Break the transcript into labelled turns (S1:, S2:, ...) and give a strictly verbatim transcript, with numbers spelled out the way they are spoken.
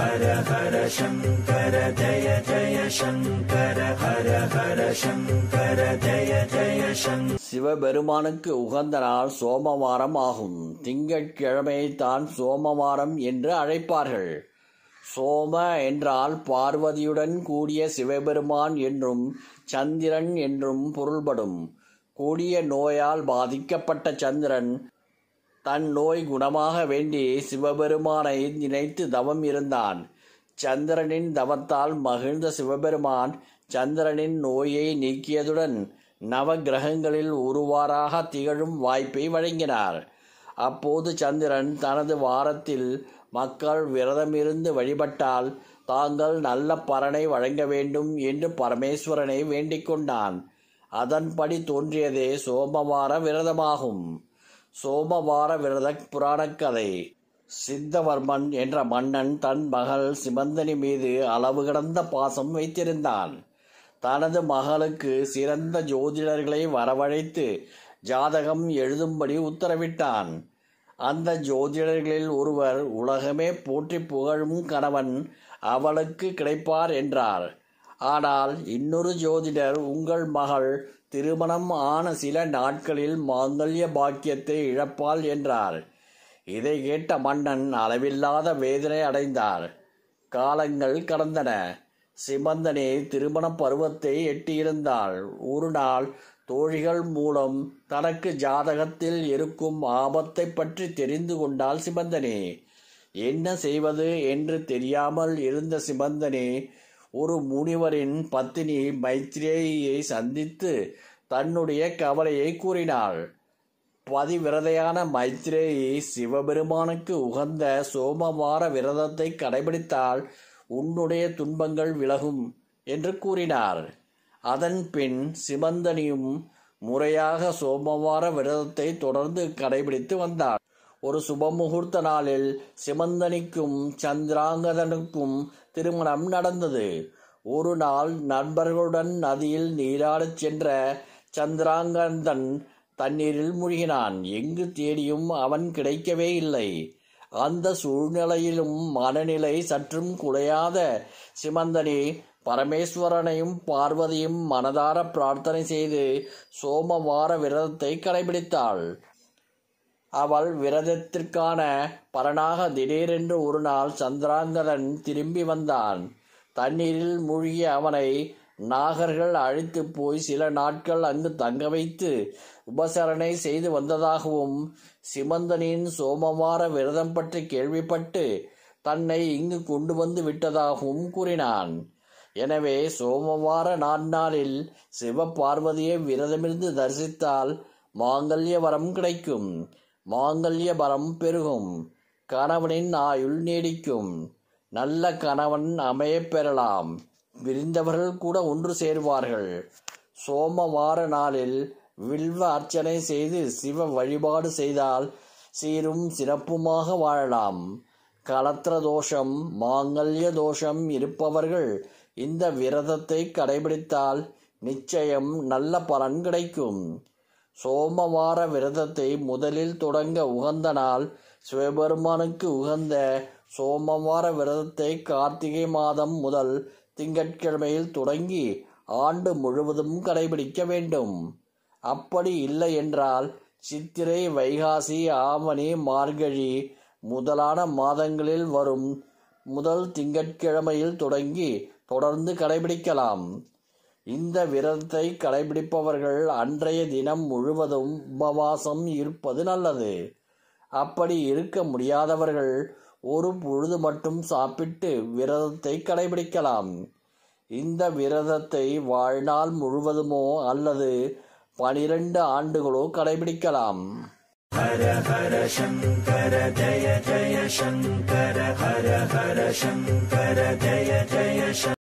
S1: ஹர ஹர சங்கர ஜய ஜய சங்கர ஹர ஹர சங்கர ஜய ஜய சங்கர. சிவபெருமானுக்கு உகந்த நாள் சோமவாரம் ஆகும். திங்கட்கிழமையை தான் சோமவாரம் என்று அழைப்பார்கள். சோம என்றால் பார்வதியுடன் கூடிய சிவபெருமான் என்றும் சந்திரன் என்றும் பொருள்படும். கூடிய நோயால் பாதிக்கப்பட்ட சந்திரன் தன் நோய் குணமாக வேண்டி சிவபெருமானை நினைத்து தவம் இருந்தான். சந்திரனின் தவத்தால் மகிழ்ந்த சிவபெருமான் சந்திரனின் நோயை நீக்கியதுடன் நவ கிரகங்களில் ஒருவாறாக திகழும் வாய்ப்பை வழங்கினார். அப்போது சந்திரன் தனது வாரத்தில் மக்கள் விரதமிருந்து வழிபட்டால் தாங்கள் நல்ல பலனை வழங்க வேண்டும் என்று பரமேஸ்வரனை வேண்டிக் கொண்டான். அதன்படி தோன்றியதே சோமவார விரதமாகும். சோமவார விரத புராணக்கதை. சித்தவர்மன் என்ற மன்னன் தன் மகள் சிமந்தனி மீது அளவு கடந்த பாசம் வைத்திருந்தான். தனது மகளுக்கு சிறந்த ஜோதிடர்களை வரவழைத்து ஜாதகம் எழுதும்படி உத்தரவிட்டான். அந்த ஜோதிடர்களில் ஒருவர் உலகமே போற்றி புகழும் கணவன் அவளுக்கு கிடைப்பார் என்றார். ஆனால் இன்னொரு ஜோதிடர் உங்கள் மகள் திருமணம் ஆன சில நாட்களில் மாங்கல்ய பாக்கியத்தை இழப்பாள் என்றார். இதை கேட்ட மன்னன் அளவில்லாத வேதனை அடைந்தார். காலங்கள் கடந்தன. சிமந்தனி திருமண பருவத்தை எட்டியிருந்தாள். ஒரு நாள் தோழிகள் மூலம் தனக்கு ஜாதகத்தில் இருக்கும் ஆபத்தை பற்றி தெரிந்து கொண்டாள் சிமந்தனி. என்ன செய்வது என்று தெரியாமல் இருந்த சிமந்தனி ஒரு முனிவரின் பத்தினி மைத்ரேயியை சந்தித்து தன்னுடைய கவலையை கூறினாள். பதிவிரதையான மைத்ரேயி சிவபெருமானுக்கு உகந்த சோமவார விரதத்தை கடைபிடித்தால் உன்னுடைய துன்பங்கள் விலகும் என்று கூறினார். அதன் பின் சிமந்தனியும் முறையாக சோமவார விரதத்தை தொடர்ந்து கடைபிடித்து வந்தார். ஒரு சுபமுகூர்த்த நாளில் சிமந்தனிக்கும் சந்திராங்கதனுக்கும் திருமணம் நடந்தது. ஒரு நாள் நண்பர்களுடன் நதியில் நீராடச் சென்ற சந்திராங்கதன் தண்ணீரில் மூழ்கினான். எங்கு தேடியும் அவன் கிடைக்கவே இல்லை. அந்த சூழ்நிலையிலும் மனநிலை சற்றும் குலையாத சிமந்தனி பரமேஸ்வரனையும் பார்வதியும் மனதார பிரார்த்தனை செய்து சோமவார விரதத்தை கடைபிடித்தாள். அவள் விரதத்திற்கான பலனாக திடீரென்று ஒரு நாள் சந்திராங்கதன் திரும்பி வந்தான். தண்ணீரில் மூழ்கிய அவனை நாகர்கள் அழைத்து போய் சில நாட்கள் அங்கு தங்க வைத்து உபசரணை செய்து வந்ததாகவும் சிமந்தனின் சோமவார விரதம் பற்றி கேள்விப்பட்டு தன்னை இங்கு கொண்டு வந்து விட்டதாகவும் கூறினான். எனவே சோமவார நாட்நாளில் சிவ பார்வதியை விரதமிருந்து தரிசித்தால் மாங்கல்ய வரம் கிடைக்கும். மாங்கல்ய வரம் பெருகும். கணவனின் ஆயுள் நீடிக்கும். நல்ல கணவன் அமையப் பெறலாம். விரிந்தவர்கள் கூட ஒன்று சேர்வார்கள். சோமவார நாளில் வில்வ அர்ச்சனை செய்து சிவ வழிபாடு செய்தால் சீரும் சிறப்புமாக வாழலாம். கலத்திர தோஷம் மாங்கல்ய தோஷம் இருப்பவர்கள் இந்த விரதத்தை கடைபிடித்தால் நிச்சயம் நல்ல பலன் கிடைக்கும். சோமவார விரதத்தை முதலில் தொடங்க உகந்த நாள் சிவபெருமானுக்கு உகந்த சோமவார விரதத்தை கார்த்திகை மாதம் முதல் திங்கட்கிழமையில் தொடங்கி ஆண்டு முழுவதும் கடைபிடிக்க வேண்டும். அப்படி இல்லை என்றால் சித்திரை வைகாசி ஆவணி மார்கழி முதலான மாதங்களில் வரும் முதல் திங்கட்கிழமையில் தொடங்கி தொடர்ந்து கடைபிடிக்கலாம். இந்த விரதத்தை கடைபிடிப்பவர்கள் அன்றைய தினம் முழுவதும் உபவாசம் இருப்பது நல்லது. அப்படி இருக்க முடியாதவர்கள் ஒரு பொழுது மட்டும் சாப்பிட்டு விரதத்தை கடைபிடிக்கலாம். இந்த விரதத்தை வாழ்நாள் முழுவதுமோ அல்லது பனிரெண்டு ஆண்டுகளோ கடைபிடிக்கலாம். ஹர ஹர சங்கர ஜய ஜய சங்கர ஹர ஹர சங்கர ஜய ஜய